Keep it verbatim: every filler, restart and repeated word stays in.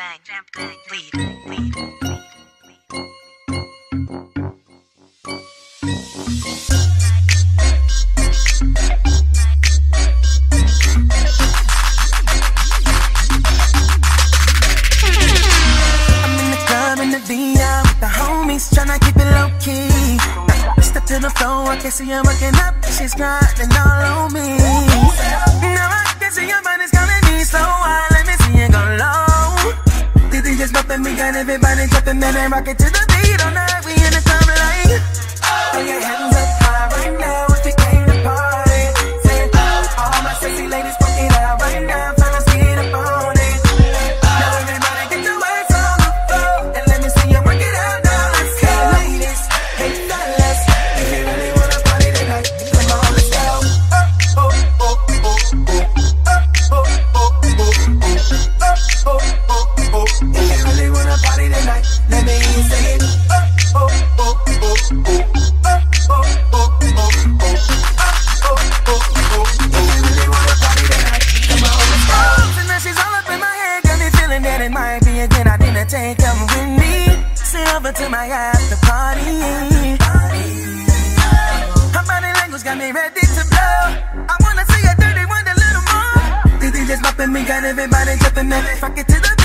bang, jam bang, lead, lead, lead. Tryna keep it low key. Step to the floor, I can see her working up. She's grinding all on me. Now I can see your body's calling me, so I let me see it go low. D J just bumping me, got everybody jumping, man, and rock it to the beat all night. We in the club like, throw your hands up high right now if you came to party. Say, all my sexy ladies, fuck it out right now, fellas, get up on it. Now everybody get your ass on the floor and let me see you work it out. Take them with me, sit over to my after party. Her body language got me ready to blow. I wanna see a dirty one a little more. D J just bumping me, got everybody jumping, man. Fuck it to the